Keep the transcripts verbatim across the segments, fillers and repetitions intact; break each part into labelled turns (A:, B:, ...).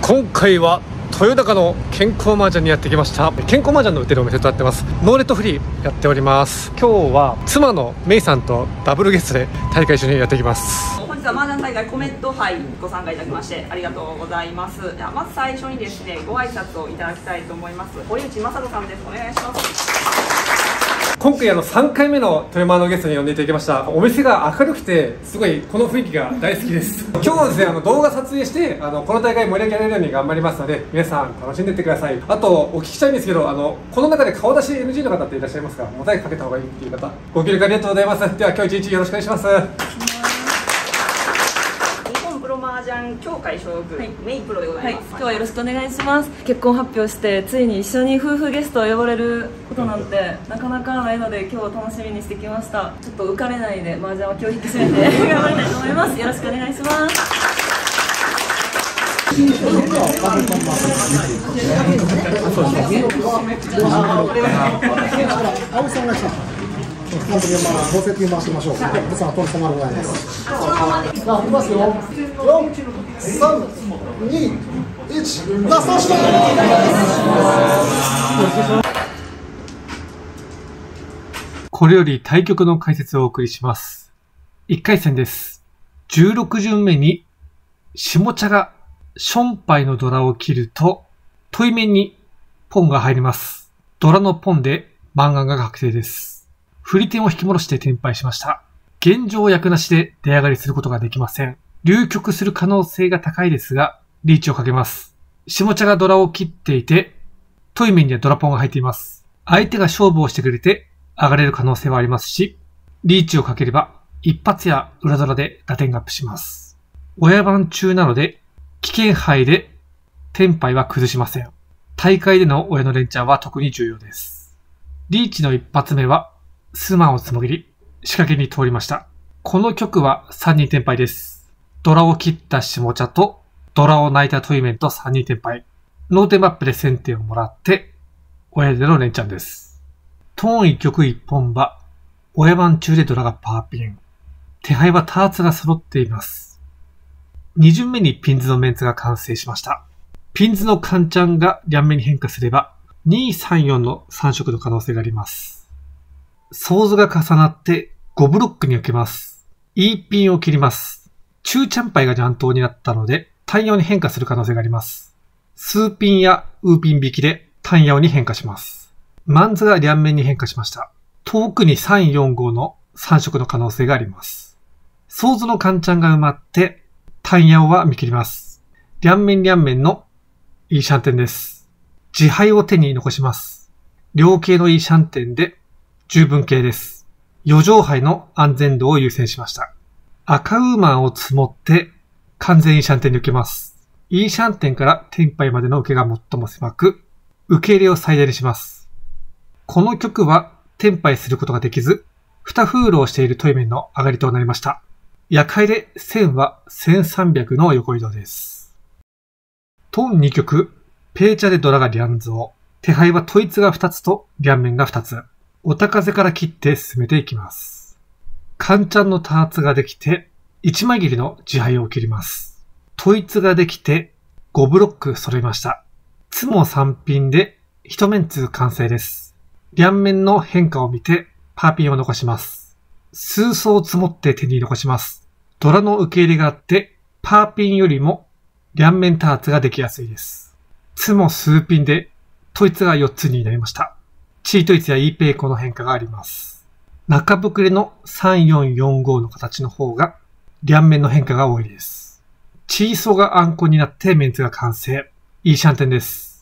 A: 今回は豊高の健康麻雀にやってきました。健康麻雀の売ってるお店となってます。ノーレットフリーやっております。今日は妻のメイさんとダブルゲストで大会一緒にやってきます。
B: 本日は麻雀大会コメント杯ご参加いただきましてありがとうございます。ではまず最初にですねご挨拶をいただきたいと思います。堀内正人さんです。お願いします。
A: 今回あのさんかいめの富山のゲストに呼んでいただきました。お店が明るくてすごいこの雰囲気が大好きです。今日はですねあの動画撮影してあのこの大会盛り上げられるように頑張りますので皆さん楽しんでいってください。あとお聞きしたいんですけどあのこの中で顔出し エヌジー の方っていらっしゃいますか？モザイクかけた方がいいっていう方ご協力ありがとうございます。では今日一日よろしくお願いします。
B: プロ麻雀協会所属、はい、メイプロでございます、
C: はい、今日はよろしくお願いします。結婚発表してついに一緒に夫婦ゲストを呼ばれることなんてなかなかないので今日を楽しみにしてきました。ちょっと浮かれないで麻雀は今日引き締めて頑張りたいと思います。よろしくお願いします。
D: まずまあ、宝石に回しましょう。皆さん、トントマルぐらいです。じゃあ、いきますよ。よん、さん、に、いち、ラストシュート。
A: これより対局の解説をお送りします。いっかい戦です。じゅうろく巡目に、下茶がションパイのドラを切ると、問い面にポンが入ります。ドラのポンでマンガンが確定です。振り点を引き戻して転敗しました。現状役なしで出上がりすることができません。流局する可能性が高いですが、リーチをかけます。下茶がドラを切っていて、トイメンにはドラポンが入っています。相手が勝負をしてくれて上がれる可能性はありますし、リーチをかければ一発や裏ドラで打点がアップします。親番中なので、危険杯で転敗は崩しません。大会での親の連チャンは特に重要です。リーチの一発目は、スマンをつもぎり、仕掛けに通りました。この局はさんにん転敗です。ドラを切った下茶と、ドラを泣いたトイメンとさんにん転敗。ノーテンマップで先手をもらって、親での連チャンです。トーン一局一本場、親番中でドラがパーピン。手配はターツが揃っています。に巡目にピンズのメンツが完成しました。ピンズのカンチャンが両面に変化すれば、に、さん、よんのさん色の可能性があります。ソーズが重なってごブロックに受けます。E ピンを切ります。中チャンパイが雀頭になったので、単陽に変化する可能性があります。数ピンやウーピン引きで単陽に変化します。マンズが両面に変化しました。遠くにさん、よん、ごのさん色の可能性があります。ソーズのカンチャンが埋まって、単陽は見切ります。両面両面のいいシャンテンです。自敗を手に残します。両形のいいシャンテンで、十分形です。余剰杯の安全度を優先しました。赤ウーマンを積もって完全にシャンテンに受けます。いいシャンテンから転敗までの受けが最も狭く、受け入れを最大にします。この局は転敗することができず、二フールをしているトイメンの上がりとなりました。夜会で線はせんさんびゃくの横移動です。トンに局、ペーチャでドラが両増。手配は統一がふたつと両面がふたつ。おた風から切って進めていきます。カンチャンのターツができて、いち枚切りの自敗を切ります。統一ができて、ごブロック揃いました。ツモさんピンで、一面通完成です。両面の変化を見て、パーピンを残します。数層積もって手に残します。ドラの受け入れがあって、パーピンよりも、両面ターツができやすいです。ツモ数ピンで、統一がよっつになりました。チートイツや E ペイコの変化があります。中膨れのさんよんよんごの形の方が、両面の変化が多いです。チーソがあんこになってメンツが完成。いいシャンテンです。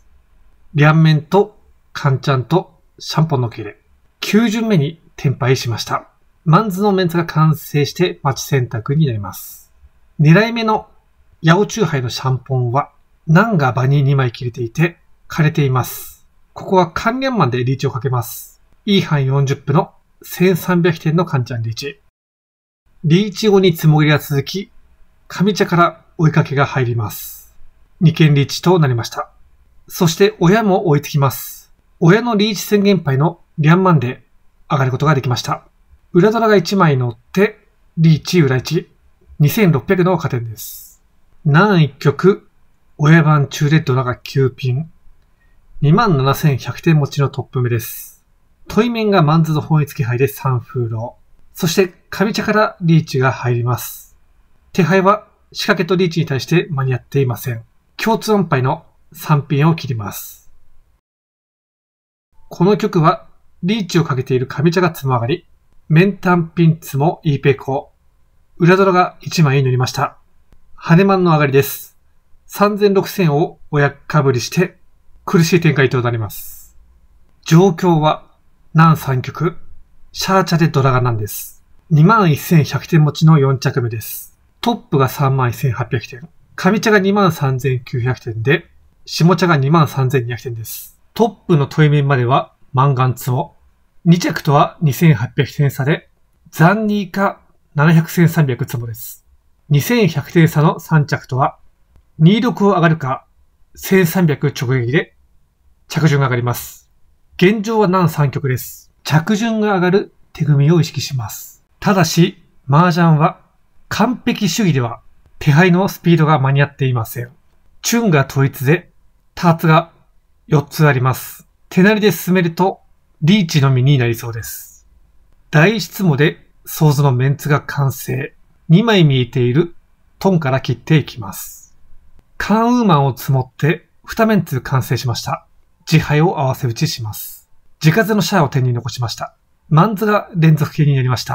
A: 両面とカンチャンとシャンポンの受け入れ。きゅう巡目に転敗しました。マンズのメンツが完成して待ち選択になります。狙い目のヤオチューハイのシャンポンは、ナンが場にに枚切れていて、枯れています。ここは関連マンでリーチをかけます。いい範よんじゅっぷのせんさんびゃくてんのカンチャンリーチ。リーチ後につもぎりが続き、上茶から追いかけが入ります。に件リーチとなりました。そして親も追いつきます。親のリーチ宣言杯の両マンで上がることができました。裏ドラがいち枚乗って、リーチ裏いち、にせんろっぴゃくの加点です。南一局、 親番中でドラがきゅうピン。にまんななせんひゃくてん持ちのトップ目です。トイメンがマンズの本一気配でさん風浪。そして上茶からリーチが入ります。手配は仕掛けとリーチに対して間に合っていません。共通音牌のさんピンを切ります。この曲はリーチをかけている上茶がつも上がり、メンタンピンツもイーペイコ。裏ドラがいちまい乗りました。羽マンの上がりです。さんぜんろくせんを親かぶりして苦しい展開となります。状況は南さん局、シャーチャでドラがなんです。にまんせんひゃくてん持ちのよん着目です。トップが さんまんせんはっぴゃくてん。上茶が にまんさんぜんきゅうひゃくてんで、下茶が にまんさんぜんにひゃくてんです。トップのトイメンまではマンガンツモ。に着とはにせんはっぴゃくてん差で、残ニーかななひゃくせんさんびゃくツモです。にせんひゃくてん差のさん着とは、にじゅうろくを上がるか、せんさんびゃく直撃で着順が上がります。現状は南さん局です。着順が上がる手組みを意識します。ただし、麻雀は完璧主義では手配のスピードが間に合っていません。チュンが統一で、ターツがよっつあります。手なりで進めると、リーチのみになりそうです。大質問で、ソーズのメンツが完成。にまい見えているトンから切っていきます。カンウーマンを積もって、にメンツ完成しました。自敗を合わせ打ちします。自数のシャアを手に残しました。マンズが連続形になりました。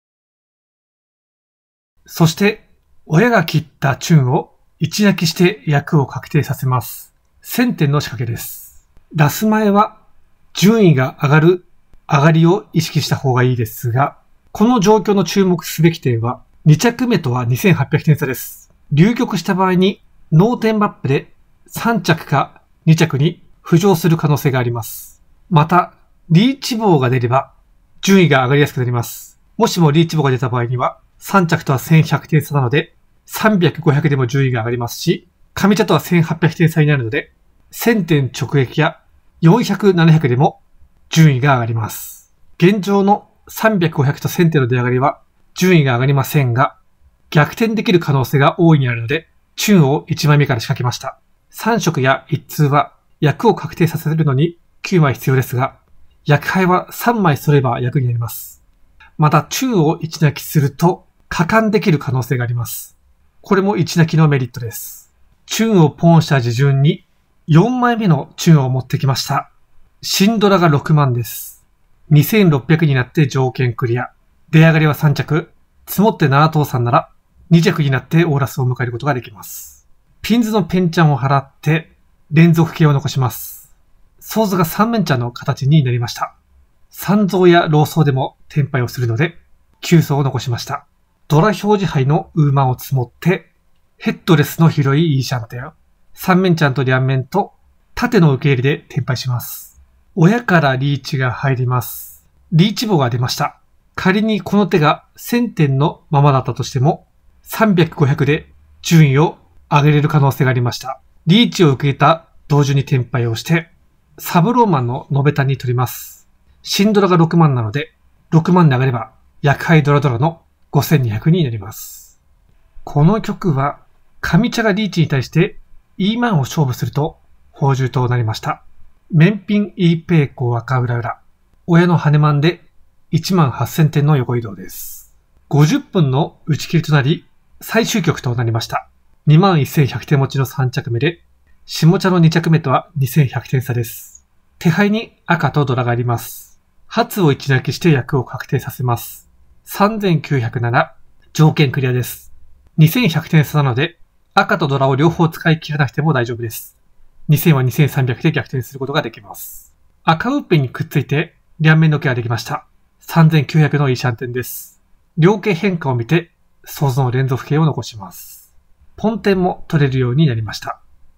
A: そして、親が切ったチュンを一泣きして役を確定させます。せんてんの仕掛けです。ラス前は順位が上がる上がりを意識した方がいいですが、この状況の注目すべき点はに着目とはにせんはっぴゃくてん差です。流局した場合にノーテンマップでさん着かに着に浮上する可能性があります。また、リーチ棒が出れば順位が上がりやすくなります。もしもリーチ棒が出た場合にはさん着とはせんひゃくてん差なのでさんびゃく、ごひゃくでも順位が上がりますし、上茶とはせんはっぴゃくてん差になるのでせんてん直撃やよんひゃく、ななひゃくでも順位が上がります。現状のさんびゃく、ごひゃくとせんてんの出上がりは順位が上がりませんが、逆転できる可能性が大いにあるので、チュンをいちまいめから仕掛けました。さん色やいち通は役を確定させるのにきゅうまい必要ですが、役配はさんまい揃えば役になります。また、チュンをいち泣きすると、果敢できる可能性があります。これもいち泣きのメリットです。チュンをポンした時順によんまいめのチュンを持ってきました。シンドラがろくまんです。にせんろっぴゃくになって条件クリア。出上がりはさん着。積もってなな倒さんならに着になってオーラスを迎えることができます。ピンズのペンチャンを払って連続形を残します。ソーズがさん面チャンの形になりました。さん増やローソーでもテンパイをするのできゅう層を残しました。ドラ表示牌のウーマンを積もってヘッドレスの広いイーシャンテン。さん面チャンと両面と縦の受け入れでテンパイします。親からリーチが入ります。リーチ棒が出ました。仮にこの手がせんてんのままだったとしても、さんびゃく、ごひゃくで順位を上げれる可能性がありました。リーチを受けた同時にテンパイをして、サブローマンのノベタンに取ります。シンドラがろくまんなので、ろくまんで上がれば、薬杯ドラドラのごせんにひゃくになります。この曲は、上茶がリーチに対して、イーマンを勝負すると、宝珠となりました。面品イーペイコ赤裏裏。親の羽マンでいちまんはっせんてんの横移動です。ごじゅっぷんの打ち切りとなり、最終局となりました。にまんせんひゃくてん持ちのさん着目で、下茶のに着目とはにせんひゃくてん差です。手配に赤とドラがあります。発を一泣きして役を確定させます。さんぜんきゅうひゃくなな、条件クリアです。にせんひゃくてん差なので、赤とドラを両方使い切らなくても大丈夫です。にせんはにせんさんびゃくで逆転することができます。赤ウッペンにくっついて、両面の毛ができました。さんぜんきゅうひゃくのイーシャンテンです。両形変化を見て、ソーズの連続形を残します。ポンテンも取れるようになりました。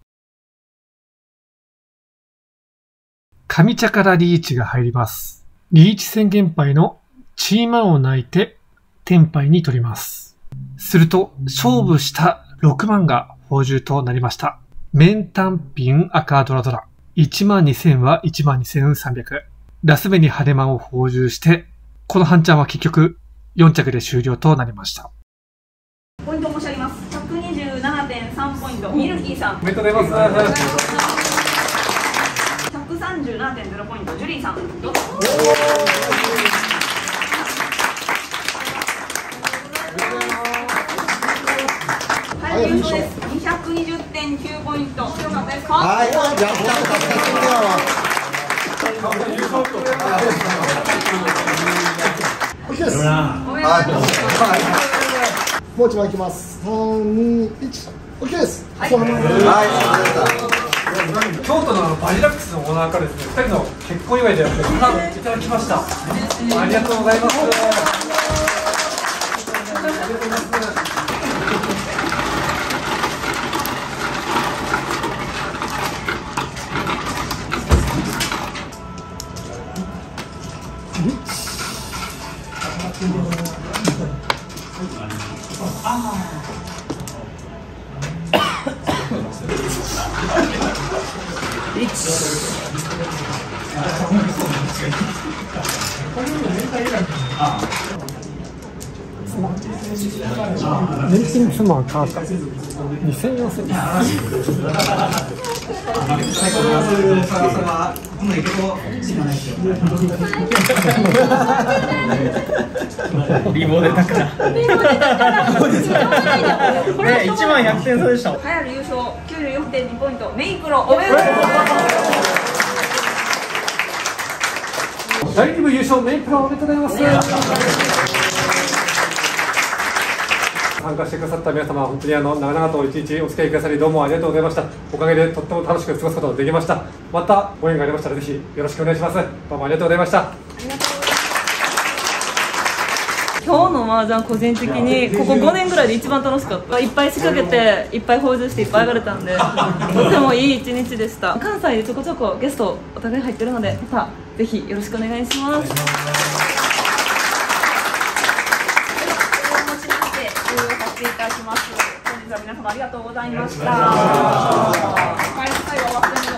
A: 上茶からリーチが入ります。リーチ宣言牌のチーマンを泣いて、テンパイに取ります。すると、勝負したろくまんが宝珠となりました。メンタンピン赤ドラドラ。いちまんにせんはいちまんにせんさんびゃく。ラス目にハレマンを宝珠して、この半チャンは結局よん着で終了となりました。
B: ポイント申し上げます。ひゃくにじゅうななてんさんポイント、 ミルキーさん。
A: おめでとうございます。
B: ひゃくさんじゅうななてんゼロポイント、ジュリーさん。どうぞ。はい、優勝です。にひゃくにじゅってんきゅうポイント。強かったですか。
D: はい、やった。オッケーです。
B: おめでとうございます。
D: もう一枚いきます。三、二、一。オッケーです。
B: はい。
D: そのまま。
A: 京都のバリラックスのオーナーからですね、ふたりの結婚祝いでカードいただきました。ありがとうございます。年金妻は母かにせんよんせん
E: リボでたからね、いちまんひゃくてん差でした。
B: 流行る優勝きゅうじゅうよんてんにポイント、メイクロおめでとうございます。
A: だいに部優勝メイプロおめでとうございます。参加してくださった皆様、本当にあの長々と一日お付き合いくださりどうもありがとうございました。おかげでとっても楽しく過ごすことができました。またご縁がありましたらぜひよろしくお願いします。どうもありがとうございました。
C: 今日の麻雀個人的にここごねんぐらいで一番楽しかった。いっぱい仕掛けていっぱい補充していっぱい上がれたんでとてもいい一日でした。関西でちょこちょこゲストお互い入ってるのでまたぜひよろしくお願いします。
B: お持ちにして終了させていただきます。本日は皆様ありがとうございました。お帰りなさい。終わって